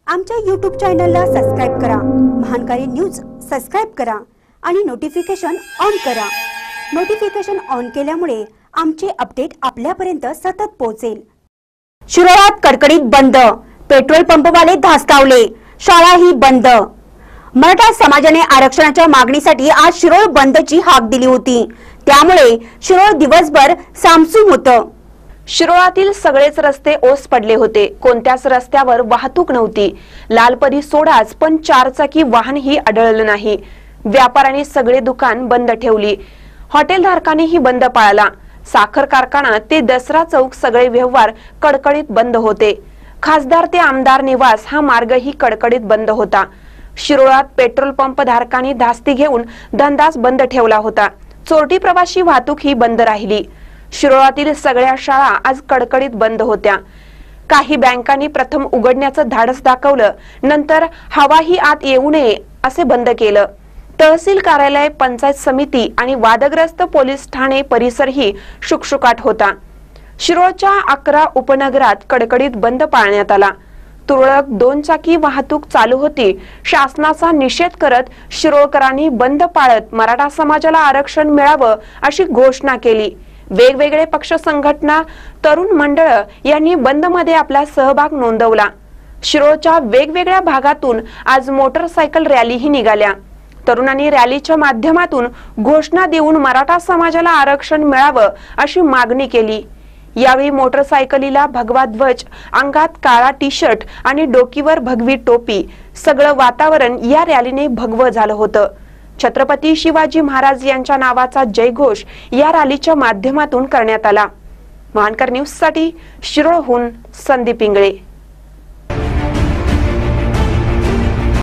आमच्या YouTube चॅनलला subscribe करा, महानकारी न्यूज सबस्क्राइब करा आणि नोटिफिकेशन ऑन करा। नोटिफिकेशन ऑन केल्यामुळे आमचे अपडेट आपल्यापर्यंत सतत पोहोचेल। शिरोळात कडकडीत बंद, पेट्रोल पंपवाले धास्तावले, शाळाही बंद। मराठा समाजाने आरक्षणाच्या मागणीसाठी आज शिरोळ बंदची हाक दिली होती, त्यामुळे शिरोळ दिवसभर सामसूम होतं। शिरोळातील सगळेच रस्ते ओस पडले होते, कोणत्याच रस्त्यावर वाहतूक नव्हती। लालपरी सोडाच पण चारचाकी वाहनही आढळलं नाही। व्यापाऱ्यांनी सगळे दुकान बंद ठेवली, हॉटेलधारकांनीही बंद पाळला। साखर कारखाना ते दसरा चौक सगळे व्यवहार कडकडीत बंद होते। खासदार ते आमदार निवास हा मार्गही कडकडीत बंद होता। शिरोळात पेट्रोल पंप धारकांनी धास्ती घेऊन धंदाच बंद ठेवला होता। चोरटी प्रवासी वाहतूक ही बंद राहिली। शिरोळातील सगळ्या शाळा आज कडकडीत बंद होत्या। काही बँकांनी प्रथम उघडण्याचं धाडस दाखवलं, नंतर हवाही आत येऊ नये असे बंद केलं। तहसील कार्यालय, पंचायत समिती आणि वादग्रस्त पोलीस ठाणे परिसरही शुकशुकाट होता। शिरोळच्या 11 उपनगरात कडकडीत बंद पाळण्यात आला। तुरळक 2 चाकी वाहतूक चालू होती। शासनाचा निषेध करत शिरोळकरांनी बंद पाळत मराठा समाजाला आरक्षण मिळावं अशी घोषणा केली। वेगवेगळे पक्ष संघटना, तरुण मंडळ यांनी बंद मध्ये आपला सहभाग नोंदवला। शिरोळच्या वेगवेगळ्या भागातून आज मोटरसायकल रॅलीही निघाल्या। तरुणांनी रॅलीच्या माध्यमातून घोषणा देऊन मराठा समाजाला आरक्षण मिळावं अशी मागणी केली। यावेळी मोटरसायकलीला भगवा ध्वज, अंगात काळा टी-शर्ट आणि डोकीवर भगवी टोपी, सगळं वातावरण या रॅलीने भगवं झालं होतं। छत्रपती शिवाजी महाराज यांच्या नावाचा जयघोष या रॅलीच्या माध्यमातून करण्यात आला। महानकर न्यूज साठी शिरोळहून संदीप इंगळे।